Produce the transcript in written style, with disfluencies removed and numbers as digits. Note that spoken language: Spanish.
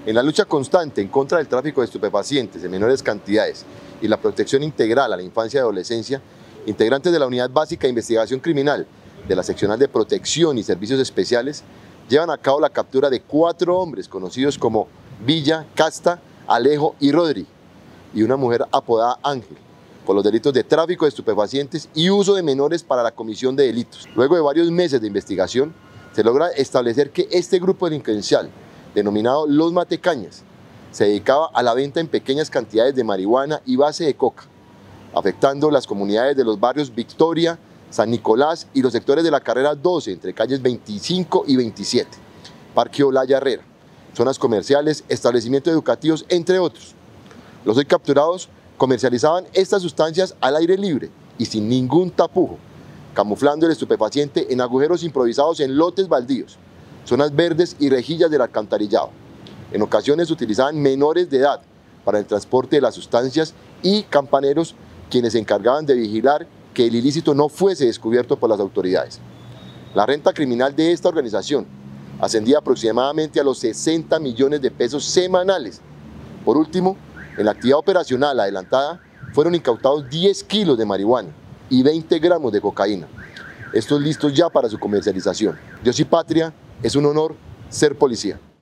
En la lucha constante en contra del tráfico de estupefacientes en menores cantidades y la protección integral a la infancia y adolescencia, integrantes de la Unidad Básica de Investigación Criminal de la Seccional de Protección y Servicios Especiales llevan a cabo la captura de 4 hombres conocidos como Villa, Casta, Alejo y Rodri, y una mujer apodada Ángel, por los delitos de tráfico de estupefacientes y uso de menores para la comisión de delitos. Luego de varios meses de investigación, se logra establecer que este grupo delincuencial, denominado Los Matecañas, se dedicaba a la venta en pequeñas cantidades de marihuana y base de coca, afectando las comunidades de los barrios Victoria, San Nicolás y los sectores de la carrera 12 entre calles 25 y 27, Parque Olaya Herrera, zonas comerciales, establecimientos educativos, entre otros. Los hoy capturados comercializaban estas sustancias al aire libre y sin ningún tapujo, camuflando el estupefaciente en agujeros improvisados en lotes baldíos, zonas verdes y rejillas del alcantarillado. En ocasiones utilizaban menores de edad para el transporte de las sustancias y campaneros quienes se encargaban de vigilar que el ilícito no fuese descubierto por las autoridades. La renta criminal de esta organización ascendía aproximadamente a los 60 millones de pesos semanales. Por último, en la actividad operacional adelantada fueron incautados 10 kilos de marihuana y 20 gramos de cocaína. Estos listos ya para su comercialización. Dios y patria, es un honor ser policía.